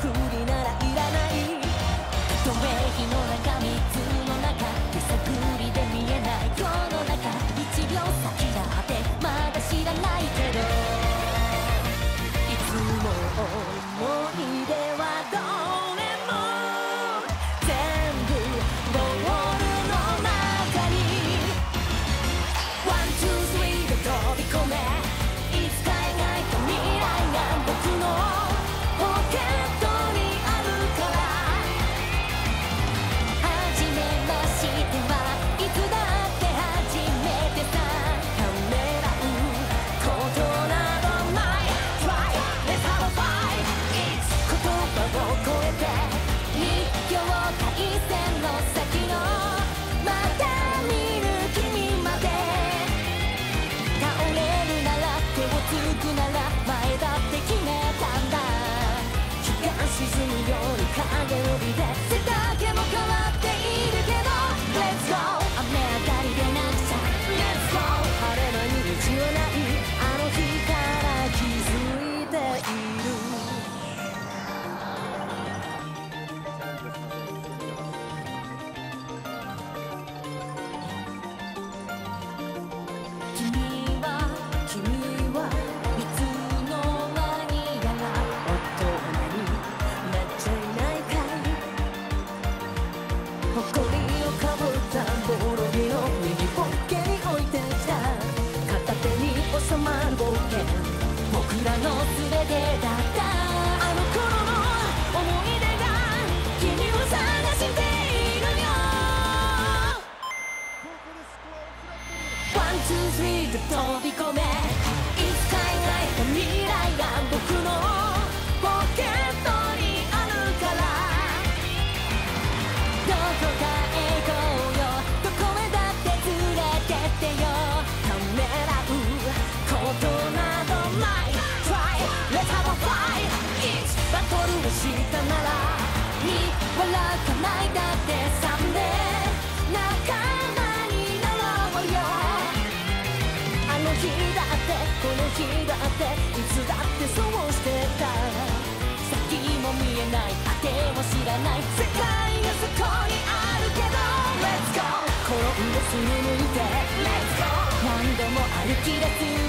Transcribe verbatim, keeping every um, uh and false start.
振りならいらない。透明火の中水の中手探りで見えない世の中、一秒先だってまだ知らないけど、いつも思い出はどれも全部ボールの中にワン、ツー、スリーで飛び込め、いつか描いた未来が僕のポケットにあるから、初めましてはいつだって初めてさ、ためらうことなどない。 Try, let's have a fight. 言葉を超えて日境回線の先のまた見る君まで、倒れるなら手をつくなら前だって決めたんだ。日が沈むように影を帯びて背丈も変わっているけど Let's go 雨上がりでなくちゃ Let's go 晴れ間に道はないあの日から気づいている。君は君はいつの間にやら大人になっちゃいないかい。誇りをかぶったボロ着の右ポッケに置いてきた片手に収まる冒険、僕らの全てだった。あの頃の思い出が君を探しているよ。ワン、ツー、スリーで飛び込め、いつか描いた未来が僕のポケットにあるから、どこかへ行こうよ、どこへだって連れてってよ、ためらうことなどない。 Try, let's have a fight. いちバトルをしたならに笑かないだってさんで仲間になろうよ。あの日だってこの日だっていつだってそうしてた。先も見えない果ても知らない世界がそこにあるけど Let's go 転んですぐ向いて Let's go 何度も歩き出す